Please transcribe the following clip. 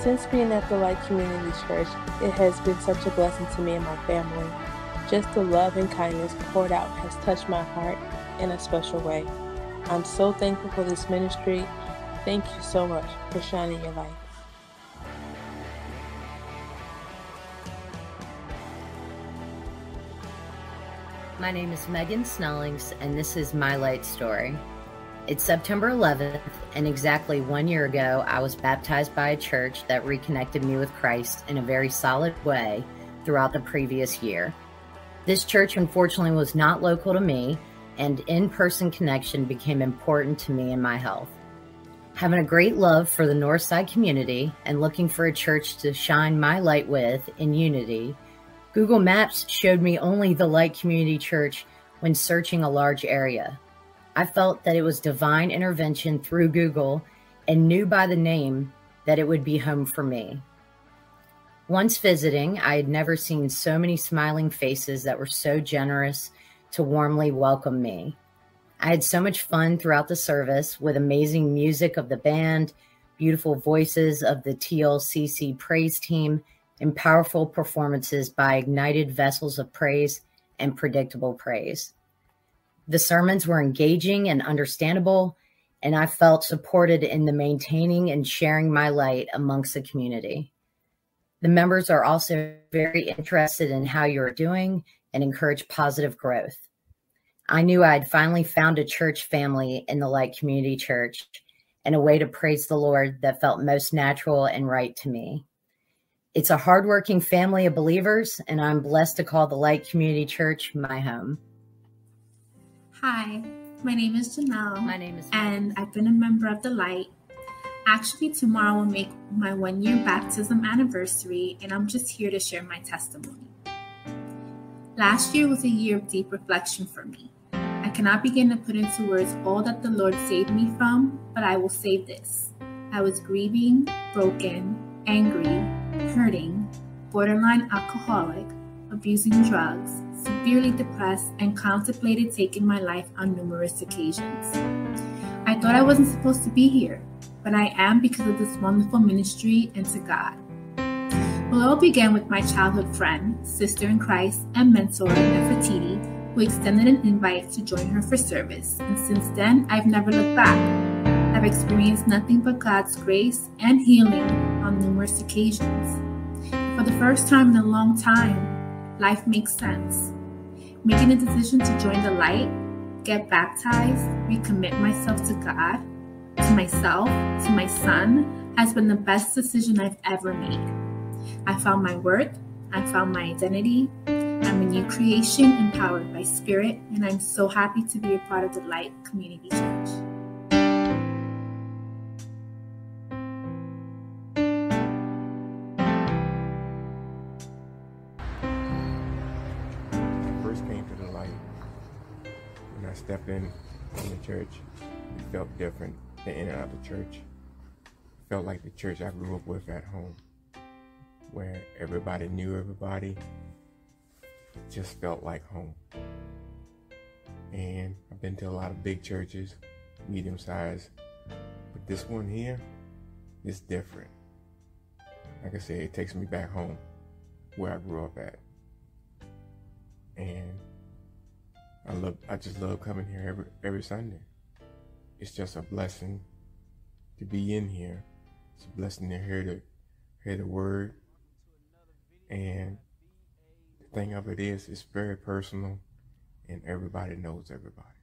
Since being at the Light Community Church, it has been such a blessing to me and my family. Just the love and kindness poured out has touched my heart in a special way. I'm so thankful for this ministry. Thank you so much for shining your light. My name is Megan Snellings, and this is my light story. It's September 11th, and exactly 1 year ago, I was baptized by a church that reconnected me with Christ in a very solid way throughout the previous year. This church, unfortunately, was not local to me, and in-person connection became important to me and my health. Having a great love for the Northside community and looking for a church to shine my light with in unity, Google Maps showed me only the Light Community Church when searching a large area. I felt that it was divine intervention through Google and knew by the name that it would be home for me. Once visiting, I had never seen so many smiling faces that were so generous to warmly welcome me. I had so much fun throughout the service with amazing music of the band, beautiful voices of the TLCC praise team, and powerful performances by ignited vessels of praise and predictable praise. The sermons were engaging and understandable, and I felt supported in the maintaining and sharing my light amongst the community. The members are also very interested in how you're doing and encourage positive growth. I knew I'd finally found a church family in the Light Community Church and a way to praise the Lord that felt most natural and right to me. It's a hardworking family of believers, and I'm blessed to call the Light Community Church my home. Hi, my name is Janelle. My name is and I've been a member of the Light. Actually, tomorrow will make my 1 year baptism anniversary, and I'm just here to share my testimony. Last year was a year of deep reflection for me. I cannot begin to put into words all that the Lord saved me from, but I will say this. I was grieving, broken, angry, hurting, borderline alcoholic, abusing drugs, severely depressed, and contemplated taking my life on numerous occasions. I thought I wasn't supposed to be here, but I am because of this wonderful ministry and to God. Well, it all began with my childhood friend, sister in Christ, and mentor, Nefertiti, who extended an invite to join her for service, and since then, I've never looked back. I've experienced nothing but God's grace and healing on numerous occasions. For the first time in a long time, life makes sense. Making a decision to join the Light, get baptized, recommit myself to God, to myself, to my son, has been the best decision I've ever made. I found my worth, I found my identity, I'm a new creation empowered by Spirit, and I'm so happy to be a part of the Light Community Church. First came to the Light, when I stepped in the church, it felt different than in and out the church. It felt like the church I grew up with at home, where everybody knew everybody. It just felt like home. And I've been to a lot of big churches, medium size, but this one here is different. Like I said, it takes me back home, where I grew up at. And I just love coming here every Sunday. It's just a blessing to be in here. It's a blessing to hear the word. And the thing of it is, it's very personal, and everybody knows everybody.